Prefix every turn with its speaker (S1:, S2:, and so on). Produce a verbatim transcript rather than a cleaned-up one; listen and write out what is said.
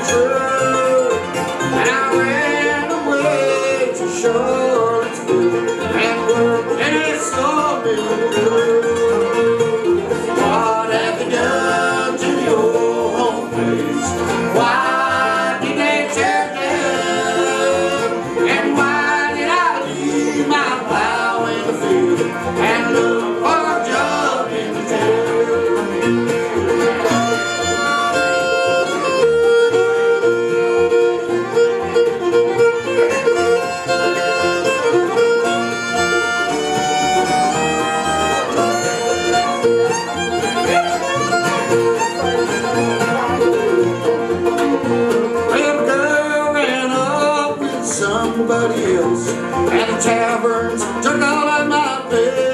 S1: true. And I ran away to Charlottesville and worked in a sawmill. What have they done to the old home place? Why did they tear down? And why did I leave my plow in the field and look for a job in the town? Somebody else, and the taverns took all of my pay.